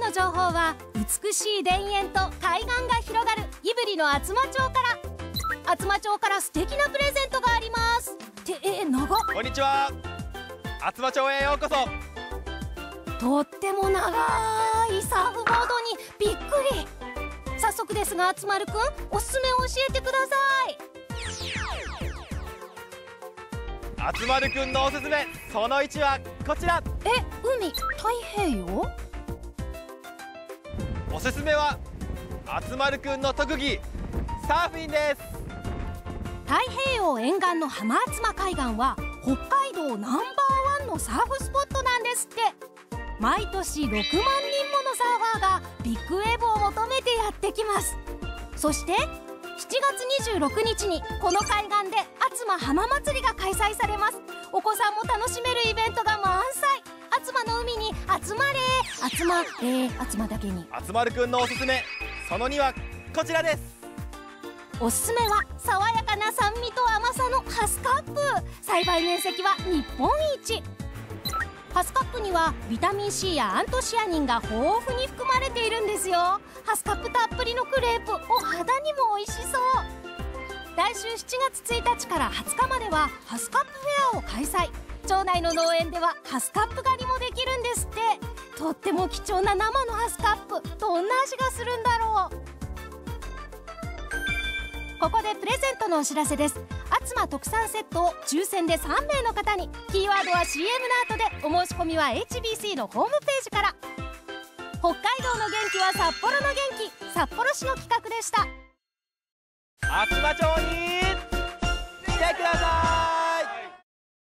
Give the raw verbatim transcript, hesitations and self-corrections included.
の情報は美しい田園と海岸が広がる胆振の厚真町から。厚真町から素敵なプレゼントがあります。ってえ長っ。 こんにちは、厚真町へようこそ。 とっても長いサーフボードにびっくり。早速ですが厚丸くん、おすすめを教えてください。 厚丸くんのおすすめそのいちはこちら。 え、海、太平洋？ おすすめは厚丸くんの特技サーフィンです。 太平洋沿岸の浜厚真海岸は北海道ナンバーワンのサーフスポットなんですって。毎年ろくまんにんものサーファーがビッグウェーブを求めてやってきます。そしてしちがつにじゅうろくにちにこの海岸で厚真浜祭りが開催されます。お子さんも楽しめるイベントが満載。厚真の海に集まれ集まれ厚真だけに。 厚丸くんのおすすめそのにはこちらです。 おすすめは爽やかな酸味と甘さのハスカップ。栽培面積は日本一。ハスカップにはビタミン C やアントシアニンが豊富に含まれているんですよ。ハスカップたっぷりのクレープ、お肌にも美味しそう。来週しちがつついたちからはつかまではハスカップフェアを開催。町内の農園ではハスカップ狩りもできるんですって。とっても貴重な生のハスカップ、どんな味がするんだろう。ここでプレゼントのお知らせです。厚真特産セットを抽選でさんめいの方に。キーワードは シーエム の後で。お申し込みは エイチビーシー のホームページから。北海道の元気は札幌の元気、札幌市の企画でした。 厚真町に来てください。